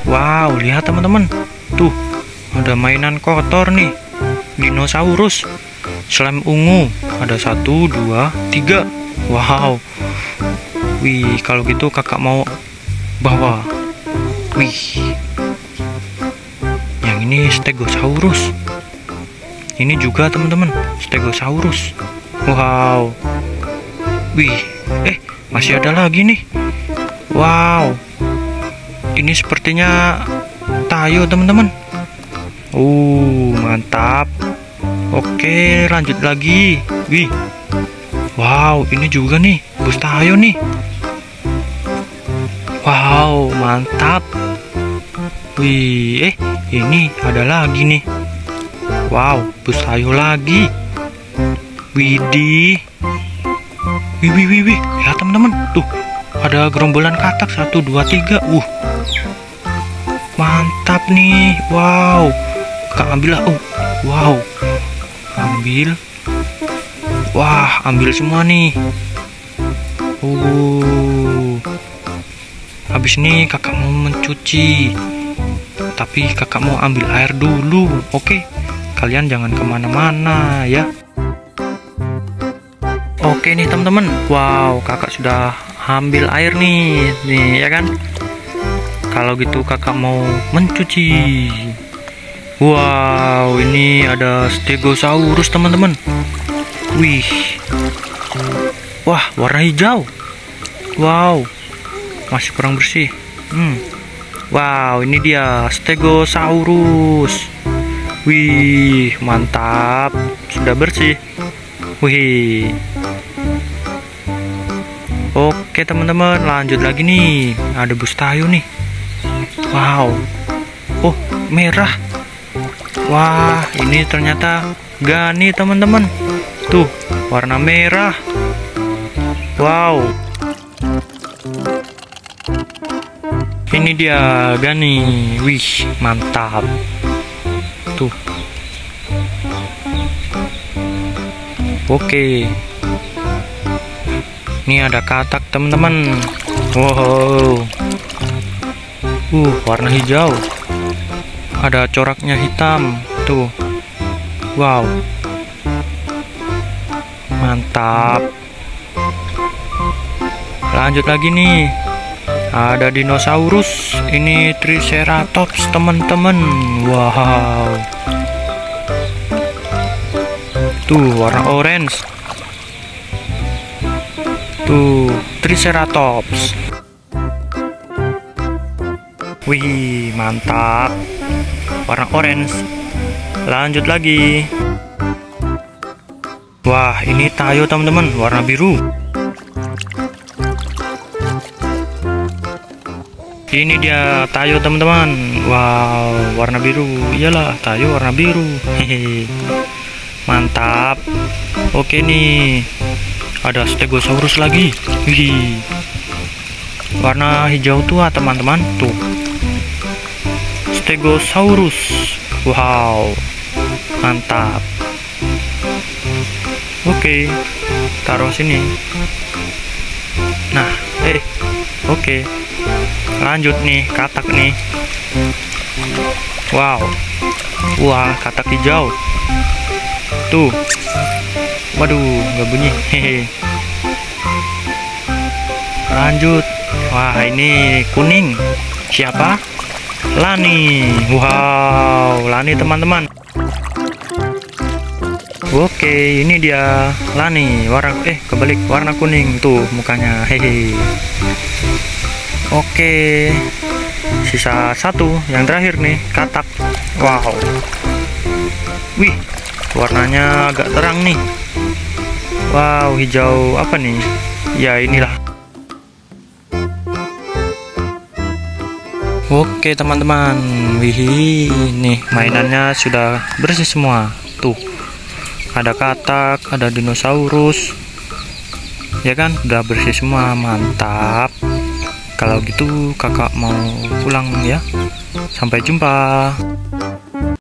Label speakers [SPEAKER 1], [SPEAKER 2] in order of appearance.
[SPEAKER 1] Wow, lihat teman-teman. Tuh, ada mainan kotor nih. Dinosaurus. Slime ungu. Ada 1, 2, 3. Wow. Wih, kalau gitu kakak mau bawa. Wih. Yang ini Stegosaurus. Ini juga teman-teman, Stegosaurus. Wow. Wih, masih ada lagi nih. Wow. Ini sepertinya Tayo teman-teman. Mantap. Oke, lanjut lagi. Wih. Wow, ini juga nih, bus Tayo nih. Wow, mantap. Wih, ini ada lagi nih. Wow, bus Tayo lagi. Widih. Wih. Lihat teman-teman. Tuh, ada gerombolan katak 1, 2, 3. Mantap nih. Wow. Kak ambil lah. Wow. Ambil. Wah, ambil semua nih. Habis ini kakak mau mencuci. Tapi kakak mau ambil air dulu. Oke. Kalian jangan kemana-mana ya. Oke nih teman-teman. Wow, kakak sudah ambil air nih ya kan. Kalau gitu kakak mau mencuci. Wow, ini ada Stegosaurus teman-teman. Wih. Wah, warna hijau. Wow, masih kurang bersih. Wow, ini dia Stegosaurus. Wih, mantap. Sudah bersih. Wih. Oke teman-teman, lanjut lagi nih. Ada bus Tayo nih. Wow. Merah. Wah, ini ternyata Gani teman-teman. Tuh, warna merah. Wow. Ini dia Gani. Wih, mantap. Tuh. Oke. Ini ada katak teman-teman. Wow. Warna hijau. Ada coraknya hitam. Tuh. Wow. Mantap. Lanjut lagi nih. Ada dinosaurus. Ini Triceratops teman-teman. Wow. Tuh, warna orange. Tuh, Triceratops. Wih, mantap. Warna orange. Lanjut lagi. Wah, ini Tayo teman-teman, warna biru. Ini dia Tayo teman-teman. Wow, warna biru. Iyalah, Tayo warna biru. Hehe. Mantap. Oke nih. Ada Stegosaurus lagi. Wih. Warna hijau tua teman-teman. Tuh. Stegosaurus. Wow. Mantap. Oke. Taruh sini. Nah, oke. Lanjut nih, katak nih. Wow. Wah, katak hijau. Tuh. Waduh, nggak bunyi. Hehe. Lanjut. Wah, ini kuning. Siapa? Lani. Wow, Lani teman-teman. Oke, ini dia Lani. Warna kebalik, warna kuning tuh mukanya. Hehe. Oke. Sisa satu, yang terakhir nih, katak. Wow. Wih, warnanya agak terang nih. Wow, hijau apa nih? Ya, inilah. Oke teman-teman, wih, nih mainannya sudah bersih semua. Tuh, ada katak, ada dinosaurus, ya kan? Udah bersih semua, mantap. Kalau gitu kakak mau pulang ya. Sampai jumpa.